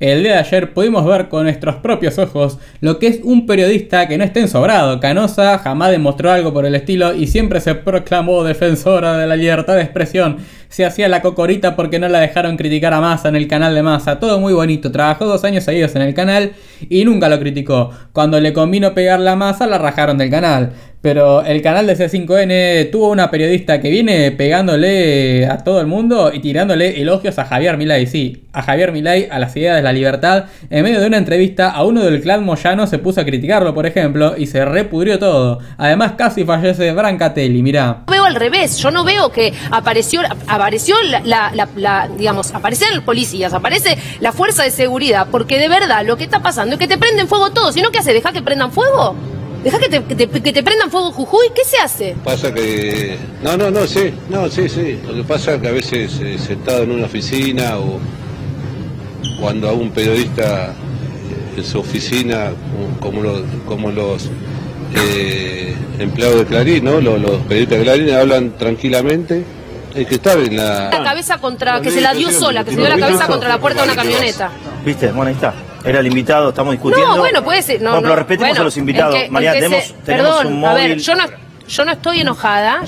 El día de ayer pudimos ver con nuestros propios ojos lo que es un periodista que no está ensobrado. Canosa jamás demostró algo por el estilo y siempre se proclamó defensora de la libertad de expresión. Se hacía la cocorita porque no la dejaron criticar a Massa en el canal de Massa. Todo muy bonito. Trabajó 2 años seguidos en el canal y nunca lo criticó. Cuando le convino pegarle a Massa la rajaron del canal. Pero el canal de C5N tuvo una periodista que viene pegándole a todo el mundo y tirándole elogios a Javier Milei. Sí, a Javier Milei, a las ideas de la libertad. En medio de una entrevista a uno del clan Moyano se puso a criticarlo, por ejemplo, y se repudrió todo. Además casi fallece Brancatelli, mirá. Veo al revés, yo no veo que aparecieron policías, aparece la fuerza de seguridad, porque de verdad lo que está pasando es que te prenden fuego todo, si no, ¿qué hace? ¿Deja que prendan fuego? ¿Deja que te prendan fuego Jujuy? ¿Qué se hace? Pasa que... sí. Lo que pasa es que a veces sentado en una oficina o cuando a un periodista en su oficina, como los empleados de Clarín, ¿no? Los periodistas de Clarín hablan tranquilamente. Hay que estar en la cabeza contra... que se la dio sola, que se dio la cabeza contra la puerta de una camioneta. ¿Viste? Bueno, ahí está. Era el invitado, estamos discutiendo. No, bueno, puede ser. No, pero respetemos a los invitados. María, tenemos un móvil. A ver, yo no estoy enojada.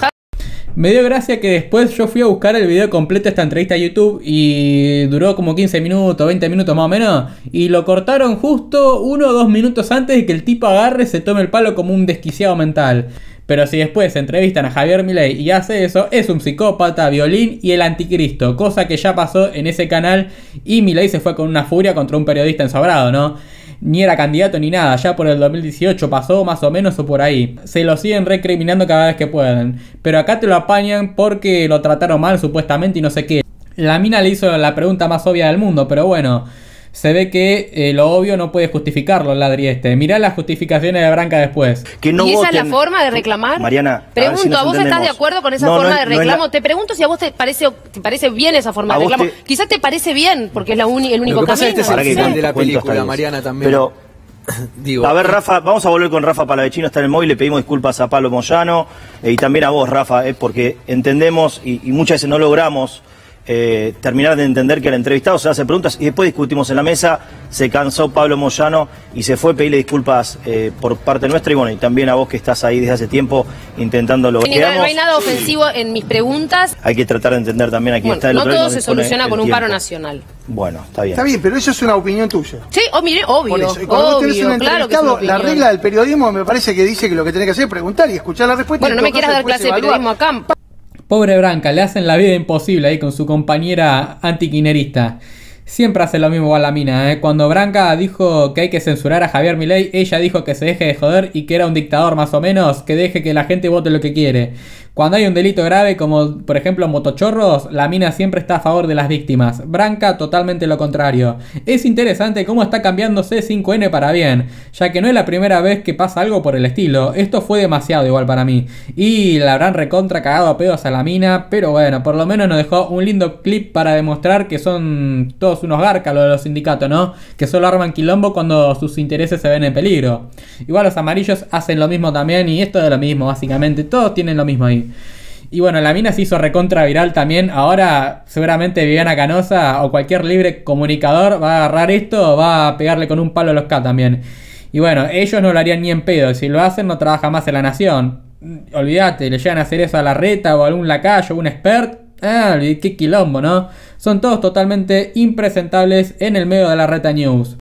Me dio gracia que después yo fui a buscar el video completo de esta entrevista a YouTube y duró como 15 minutos, 20 minutos más o menos. Y lo cortaron justo 1 o 2 minutos antes de que el tipo agarre y se tome el palo como un desquiciado mental. Pero si después entrevistan a Javier Milei y hace eso, es un psicópata, violín y el anticristo. Cosa que ya pasó en ese canal y Milei se fue con una furia contra un periodista ensobrado, ¿no? Ni era candidato ni nada, ya por el 2018 pasó más o menos o por ahí. Se lo siguen recriminando cada vez que pueden. Pero acá te lo apañan porque lo trataron mal supuestamente y no sé qué. La mina le hizo la pregunta más obvia del mundo, pero bueno... Se ve que lo obvio no puede justificarlo, el ladri este. Mirá las justificaciones de Branca después. Que no ¿Y voten. Esa es la forma de reclamar? Mariana, pregunto, ¿a vos estás de acuerdo con esa forma de reclamo? Te pregunto si a vos te parece bien esa forma de reclamo. Quizás te parece bien, porque es el único camino. Lo que pasa es que este es el final de la película, Mariana, también. Pero... Digo, a ver, Rafa, vamos a volver con Rafa Palavecino, está en el móvil, le pedimos disculpas a Pablo Moyano y también a vos, Rafa, porque entendemos y muchas veces no logramos terminar de entender que el entrevistado se hace preguntas y después discutimos en la mesa. Se cansó Pablo Moyano y se fue a pedirle disculpas por parte nuestra y bueno, y también a vos que estás ahí desde hace tiempo intentando lograr. No hay nada ofensivo en mis preguntas. Hay que tratar de entender también aquí está el no todo se soluciona con un paro nacional. Bueno, está bien. Está bien, pero eso es una opinión tuya. Sí, mire, obvio. Cuando vos tenés un entrevistado, la regla del periodismo me parece que dice que lo que tenés que hacer es preguntar y escuchar la respuesta. Bueno, no me quieras dar clase de periodismo acá. Pobre Branca, le hacen la vida imposible ahí con su compañera antiquinerista. Siempre hace lo mismo a la mina, Cuando Branca dijo que hay que censurar a Javier Milei, ella dijo que se deje de joder y que era un dictador más o menos, que deje que la gente vote lo que quiere. Cuando hay un delito grave como por ejemplo motochorros, la mina siempre está a favor de las víctimas. Branca totalmente lo contrario. Es interesante cómo está cambiando C5N para bien, ya que no es la primera vez que pasa algo por el estilo. Esto fue demasiado igual para mí. Y la habrán recontra cagado a pedos a la mina, pero bueno, por lo menos nos dejó un lindo clip para demostrar que son todos unos garcas los de los sindicatos, ¿no? Que solo arman quilombo cuando sus intereses se ven en peligro. Igual los amarillos hacen lo mismo también y esto es lo mismo básicamente. Todos tienen lo mismo ahí. Y bueno, la mina se hizo recontra viral también. Ahora seguramente Viviana Canosa o cualquier libre comunicador va a agarrar esto, va a pegarle con un palo a los K también. Y bueno, ellos no lo harían ni en pedo. Si lo hacen no trabaja más en La Nación. Olvídate, le llegan a hacer eso a Larreta o a algún lacayo o un expert. Qué quilombo, ¿no? Son todos totalmente impresentables en el medio de Larreta News.